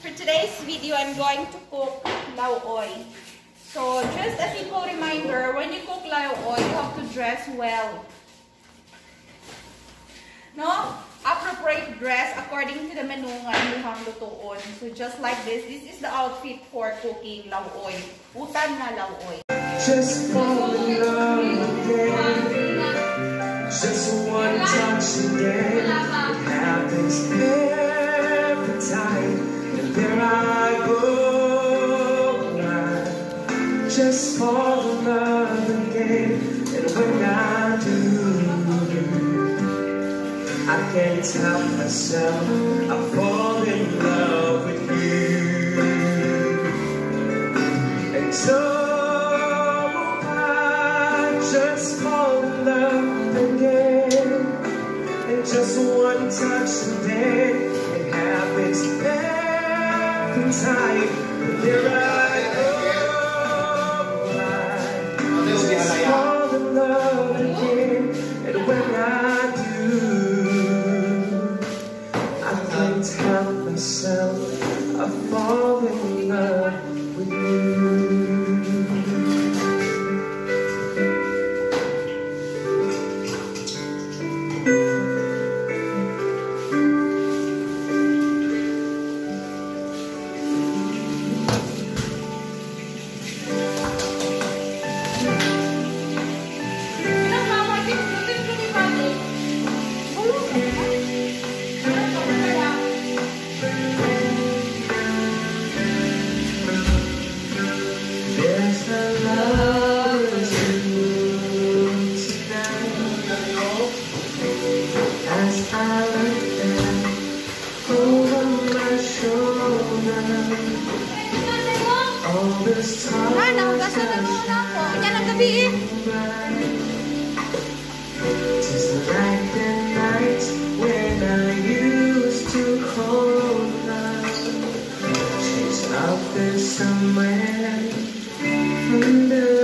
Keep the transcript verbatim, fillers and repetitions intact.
For today's video, I'm going to cook lauoy. So, just a simple reminder, when you cook lauoy, you have to dress well. No? Appropriate dress according to the menu nga inyong lutuon. So, just like this, this is the outfit for cooking lauoy. Utan na lauoy. Just fall in love again. Just one touch again. It happens every time. And there I go. I just fall in love again. And when I do, I can't help myself. I fall in love with you. And so I just fall in love again. And just one touch today, it happens every time. Here I go. I just fall in love again. And when I do, I can't help myself. I fall in love with you. Just like the nights when I used to hold her. She's out there somewhere in the